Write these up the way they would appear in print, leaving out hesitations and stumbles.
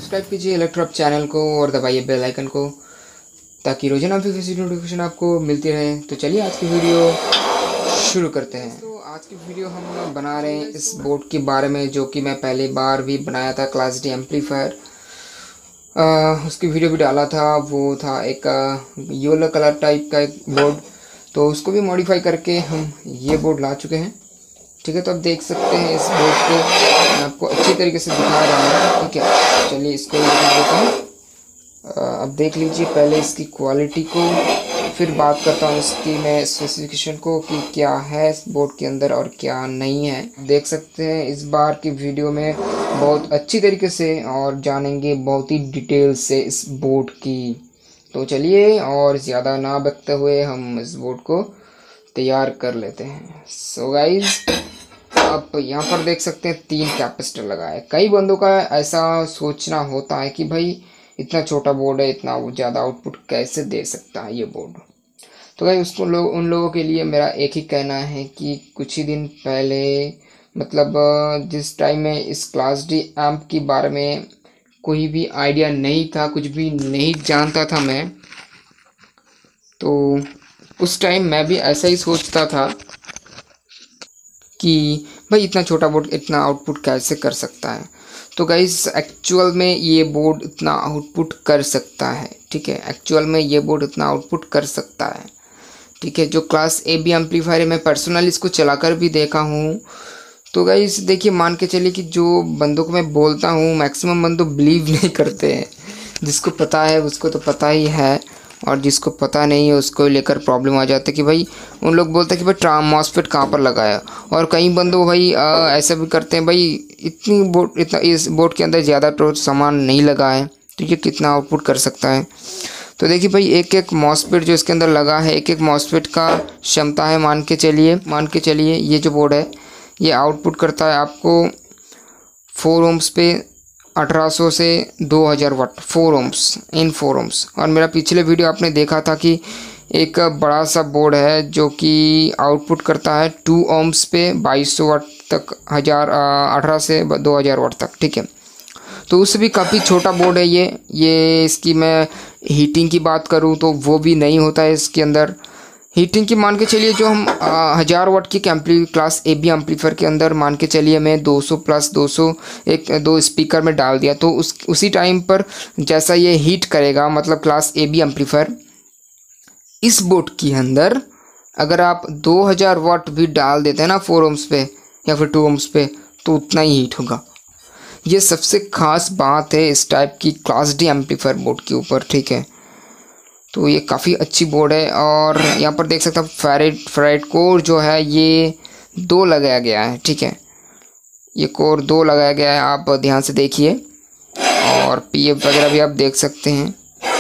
Subscribe कीजिए इलेक्ट्रॉप channel को और दबाइए बेल आइकन को ताकि रोजाना नोटिफिकेशन आपको मिलती रहे। तो चलिए आज की वीडियो शुरू करते हैं। तो आज की वीडियो हम बना रहे हैं इस बोर्ड के बारे में जो कि मैं पहली बार भी बनाया था, क्लास डी एम्पलीफायर। उसकी वीडियो भी डाला था। वो था एक येलो कलर टाइप का एक बोर्ड, तो उसको भी मॉडिफाई करके हम ये बोर्ड ला चुके हैं। ठीक है, तो आप देख सकते हैं इस बोर्ड को मैं आपको अच्छी तरीके से दिखा रहा हूँ। ठीक है, चलिए इसको दिखा देता हूँ। अब देख लीजिए पहले इसकी क्वालिटी को, फिर बात करता हूँ इसकी मैं स्पेसिफिकेशन को कि क्या है इस बोर्ड के अंदर और क्या नहीं है। देख सकते हैं इस बार की वीडियो में बहुत अच्छी तरीके से और जानेंगे बहुत ही डिटेल से इस बोर्ड की। तो चलिए और ज़्यादा ना बकते हुए हम इस बोर्ड को तैयार कर लेते हैं। सो गाइज, आप यहाँ पर देख सकते हैं 3 कैपेसिटर लगा है। कई बंदों का ऐसा सोचना होता है कि भाई इतना छोटा बोर्ड है, इतना ज़्यादा आउटपुट कैसे दे सकता है ये बोर्ड। तो गाइज उन लोगों के लिए मेरा एक ही कहना है कि कुछ ही दिन पहले, मतलब जिस टाइम में इस क्लास डी एम्प के बारे में कोई भी आइडिया नहीं था, कुछ भी नहीं जानता था मैं, तो उस टाइम मैं भी ऐसा ही सोचता था कि भाई इतना छोटा बोर्ड इतना आउटपुट कैसे कर सकता है। तो गाइस एक्चुअल में ये बोर्ड इतना आउटपुट कर सकता है। ठीक है, एक्चुअल में ये बोर्ड इतना आउटपुट कर सकता है। ठीक है, जो क्लास ए बी एम्पलीफायर है मैं पर्सनली इसको चलाकर भी देखा हूँ। तो गाइस देखिए, मान के चलिए कि जो बंदों को मैं बोलता हूँ मैक्सिमम बंदों बिलीव नहीं करते हैं। जिसको पता है उसको तो पता ही है, और जिसको पता नहीं है उसको लेकर प्रॉब्लम आ जाता है कि भाई उन लोग बोलते हैं कि भाई मॉसफेट कहाँ पर लगाया। और कई बंदों भाई ऐसा भी करते हैं, भाई इतना इस बोर्ड के अंदर ज़्यादा तो सामान नहीं लगा है तो ये कितना आउटपुट कर सकता है। तो देखिए भाई एक एक मॉसफेट जो इसके अंदर लगा है, एक एक मॉसफेट का क्षमता है मान के चलिए ये जो बोर्ड है ये आउटपुट करता है आपको 4 ohms पे 1800 से 2000 वाट, 4 ohms। और मेरा पिछले वीडियो आपने देखा था कि एक बड़ा सा बोर्ड है जो कि आउटपुट करता है 2 ohms पे 2200 वाट तक, 18 से 2000 वाट तक। ठीक है, तो उससे भी काफ़ी छोटा बोर्ड है ये। इसकी मैं हीटिंग की बात करूँ तो वो भी नहीं होता है इसके अंदर। हीटिंग की मान के चलिए जो हम 1000 वाट की क्लास ए बी एम्पलीफायर के अंदर मान के चलिए मैं 200 + 200 दो स्पीकर में डाल दिया, तो उसी टाइम पर जैसा ये हीट करेगा, मतलब क्लास ए बी एम्पलीफायर इस बोर्ड के अंदर अगर आप 2000 वाट भी डाल देते हैं ना 4 ohms पे या फिर 2 ohms पे, तो उतना ही हीट होगा। ये सबसे ख़ास बात है इस टाइप की क्लास डी एम्पलीफायर बोर्ड के ऊपर। ठीक है, तो ये काफ़ी अच्छी बोर्ड है। और यहाँ पर देख सकते हैं फेराइट कोर जो है ये 2 लगाया गया है। ठीक है, ये कोर 2 लगाया गया है, आप ध्यान से देखिए। और पीएफ वगैरह भी आप देख सकते हैं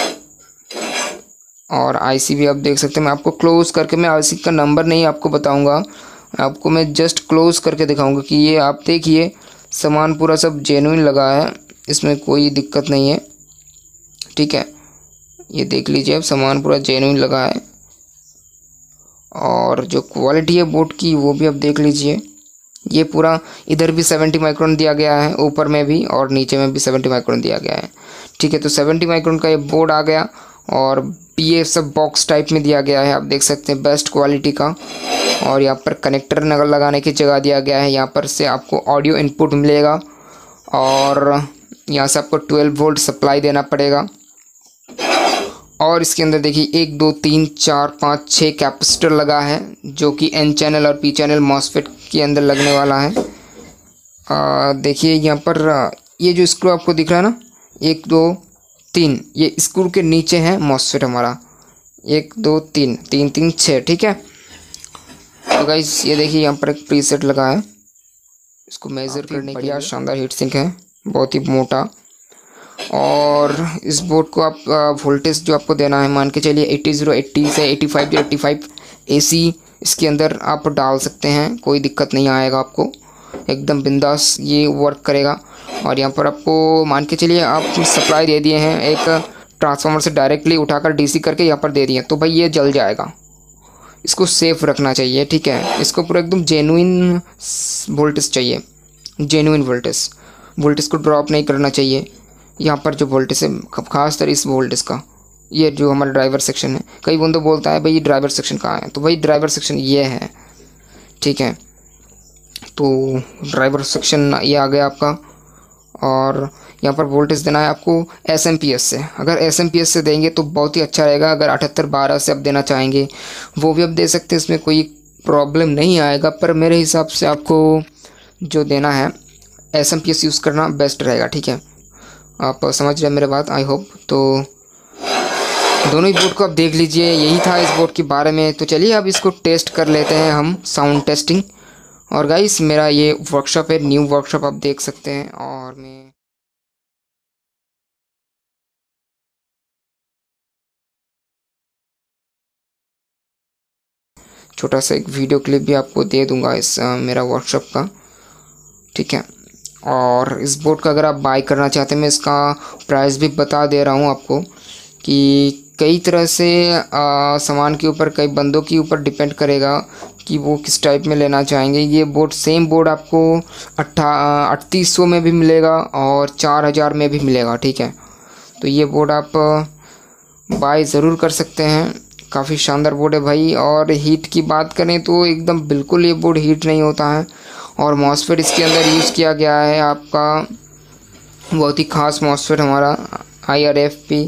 और आईसी भी आप देख सकते हैं। मैं आपको क्लोज करके, मैं आईसी का नंबर नहीं आपको बताऊंगा, आपको मैं जस्ट क्लोज करके दिखाऊंगा कि ये आप देखिए सामान पूरा सब जेन्युइन लगा है, इसमें कोई दिक्कत नहीं है। ठीक है, ये देख लीजिए अब सामान पूरा जेन्युइन लगा है। और जो क्वालिटी है बोर्ड की वो भी आप देख लीजिए। ये पूरा इधर भी 70 माइक्रोन दिया गया है, ऊपर में भी और नीचे में भी 70 माइक्रोन दिया गया है। ठीक है, तो 70 माइक्रोन का ये बोर्ड आ गया और ये सब बॉक्स टाइप में दिया गया है, आप देख सकते हैं बेस्ट क्वालिटी का। और यहाँ पर कनेक्टर लगाने की जगह दिया गया है, यहाँ पर से आपको ऑडियो इनपुट मिलेगा और यहाँ से आपको 12 वोल्ट सप्लाई देना पड़ेगा। और इसके अंदर देखिए 1 2 3 4 5 6 कैपेसिटर लगा है जो कि एन चैनल और पी चैनल मॉसफेट के अंदर लगने वाला है। देखिए यहाँ पर ये जो स्क्रू आपको दिख रहा है ना 1 2 3, ये स्क्रू के नीचे है मॉसफेट हमारा 1 2 3 3 3 6। ठीक है, तो गाइस ये देखिए यहाँ पर एक प्रीसेट लगा है, इसको मेज़र करने के लिए शानदार हीट सिंक है, बहुत ही मोटा। और इस बोर्ड को आप वोल्टेज जो आपको देना है मान के चलिए 8080 से 8585 AC इसके अंदर आप डाल सकते हैं, कोई दिक्कत नहीं आएगा आपको, एकदम बिंदास ये वर्क करेगा। और यहाँ पर आपको मान के चलिए आप सप्लाई दे दिए हैं, एक ट्रांसफार्मर से डायरेक्टली उठाकर DC करके यहाँ पर दे दिए, तो भाई ये जल जाएगा, इसको सेफ रखना चाहिए। ठीक है, इसको पूरा एकदम जेन्युइन वोल्टेज चाहिए, जेन्युइन वोल्टेज को ड्रॉप नहीं करना चाहिए। यहाँ पर जो वोल्टेज है, खासकर इस वोल्टेज का, ये जो हमारा ड्राइवर सेक्शन है, कई बंदों बोलता है भाई ये ड्राइवर सेक्शन कहाँ है, तो भाई ड्राइवर सेक्शन ये है, ठीक है। तो ड्राइवर सेक्शन ये आ गया आपका। और यहाँ पर वोल्टेज देना है आपको एसएमपीएस से। अगर एसएमपीएस से देंगे तो बहुत ही अच्छा रहेगा। अगर 7812 से आप देना चाहेंगे वो भी आप दे सकते हैं, इसमें कोई प्रॉब्लम नहीं आएगा। पर मेरे हिसाब से आपको जो देना है एसएमपीएस यूज़ करना बेस्ट रहेगा, ठीक है। आप समझ रहे हैं मेरे बात, आई होप। तो दोनों ही बोर्ड को आप देख लीजिए, यही था इस बोर्ड के बारे में। तो चलिए अब इसको टेस्ट कर लेते हैं हम, साउंड टेस्टिंग। और गाइस मेरा ये वर्कशॉप है, न्यू वर्कशॉप आप देख सकते हैं। और मैं छोटा सा एक वीडियो क्लिप भी आपको दे दूंगा इस मेरा वर्कशॉप का, ठीक है। और इस बोर्ड का अगर आप बाय करना चाहते हैं, मैं इसका प्राइस भी बता दे रहा हूँ आपको कि कई तरह से सामान के ऊपर, कई बंदों के ऊपर डिपेंड करेगा कि वो किस टाइप में लेना चाहेंगे। ये बोर्ड, सेम बोर्ड आपको 3800 में भी मिलेगा और 4000 में भी मिलेगा, ठीक है। तो ये बोर्ड आप बाय ज़रूर कर सकते हैं, काफ़ी शानदार बोर्ड है भाई। और हीट की बात करें तो एकदम बिल्कुल ये बोर्ड हीट नहीं होता है। और मॉसफेट इसके अंदर यूज़ किया गया है आपका, बहुत ही ख़ास मॉसफेट हमारा IRFP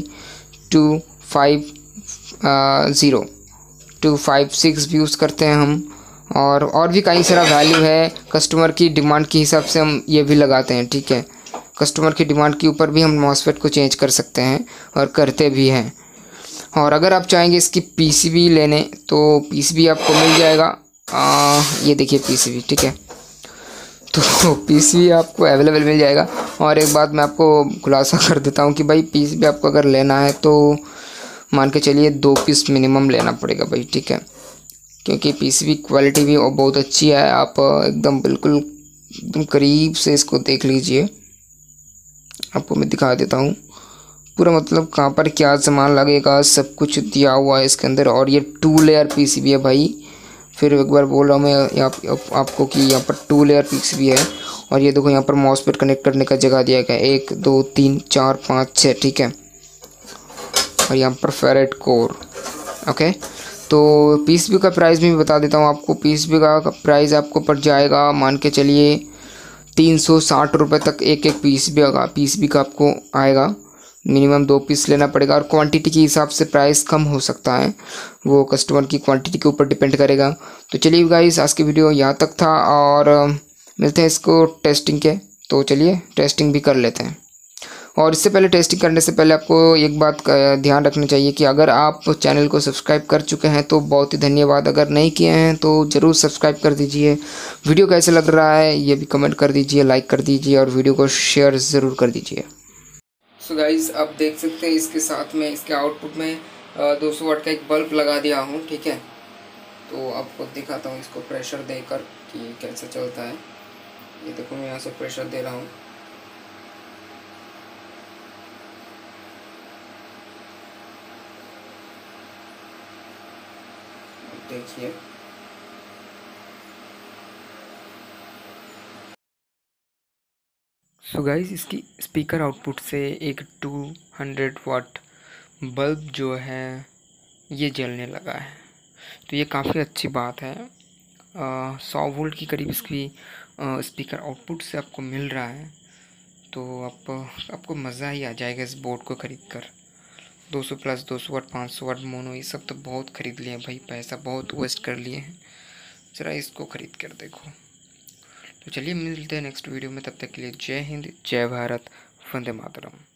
256 भी यूज़ करते हैं हम। और भी कई सारा वैल्यू है, कस्टमर की डिमांड के हिसाब से हम ये भी लगाते हैं, ठीक है। कस्टमर की डिमांड के ऊपर भी हम मॉसफेट को चेंज कर सकते हैं और करते भी हैं। और अगर आप चाहेंगे इसकी PCB लेने तो PCB आपको मिल जाएगा। ये देखिए PCB, ठीक है। तो PCB आपको अवेलेबल मिल जाएगा। और एक बात मैं आपको खुलासा कर देता हूँ कि भाई PCB आपको अगर लेना है तो मान के चलिए 2 पीस मिनिमम लेना पड़ेगा भाई, ठीक है। क्योंकि PCB क्वालिटी भी बहुत अच्छी है। आप एकदम बिल्कुल एकदम करीब से इसको देख लीजिए, आपको मैं दिखा देता हूँ पूरा, मतलब कहाँ पर क्या सामान लगेगा सब कुछ दिया हुआ है इसके अंदर। और ये 2 लेयर PCB है भाई, फिर एक बार बोल रहा हूँ मैं आपको कि यहाँ पर 2 लेयर PCB है। और ये देखो यहाँ पर मॉसफेट कनेक्ट करने का जगह दिया गया है, 1 2 3 4 5 6, ठीक है। और यहाँ पर फेरेट कोर, ओके। तो PCB का प्राइस भी बता देता हूँ आपको। PCB का प्राइस आपको पड़ जाएगा, मान के चलिए 360 रुपये तक एक PCB का आपको आएगा। मिनिमम 2 पीस लेना पड़ेगा। और क्वांटिटी के हिसाब से प्राइस कम हो सकता है, वो कस्टमर की क्वांटिटी के ऊपर डिपेंड करेगा। तो चलिए गाइस आज की वीडियो यहाँ तक था, और मिलते हैं इसको टेस्टिंग के। तो चलिए टेस्टिंग भी कर लेते हैं। और इससे पहले, टेस्टिंग करने से पहले आपको एक बात का ध्यान रखना चाहिए कि अगर आप चैनल को सब्सक्राइब कर चुके हैं तो बहुत ही धन्यवाद, अगर नहीं किए हैं तो ज़रूर सब्सक्राइब कर दीजिए। वीडियो कैसे लग रहा है ये भी कमेंट कर दीजिए, लाइक कर दीजिए और वीडियो को शेयर ज़रूर कर दीजिए। सो गाइज़ आप देख सकते हैं इसके साथ में, इसके आउटपुट में 200 वाट का एक बल्ब लगा दिया हूँ, ठीक है। तो आपको दिखाता हूँ इसको प्रेशर देकर कि कैसे चलता है। ये देखो मैं यहाँ से प्रेशर दे रहा हूँ, देखिए। सो गाइस इसकी स्पीकर आउटपुट से एक 200 वाट बल्ब जो है ये जलने लगा है। तो ये काफ़ी अच्छी बात है। 100 वोल्ट की करीब इसकी स्पीकर आउटपुट से आपको मिल रहा है। तो आपको मज़ा ही आ जाएगा इस बोर्ड को ख़रीद कर। 200 प्लस 200 वाट 500 वाट मोनो, ये सब तो बहुत ख़रीद लिए भाई, पैसा बहुत वेस्ट कर लिए हैं। ज़रा इसको ख़रीद कर देखो। तो चलिए मिलते हैं नेक्स्ट वीडियो में, तब तक के लिए जय हिंद, जय भारत, वंदे मातरम।